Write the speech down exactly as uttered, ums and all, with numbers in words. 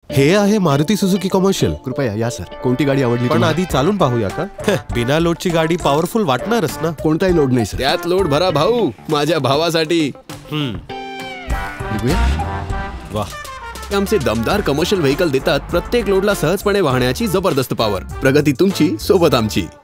हे आहे Maruti Suzuki commercial. कृपया या सर. कोणती गाडी आवडली पण आधी चालून पाहूया का? बिना लोडची गाडी पॉवरफुल वाटणारच ना. कोणताही लोड नाही सर. त्यात लोड भरा भाऊ, माझ्या भावासाठी. वाह, आमचे दमदार कमर्शियल व्हेकल देतात प्रत्येक लोडला सहजपणे वाहण्याची जबरदस्त पॉवर. प्रगती तुमची, सोबत आमची.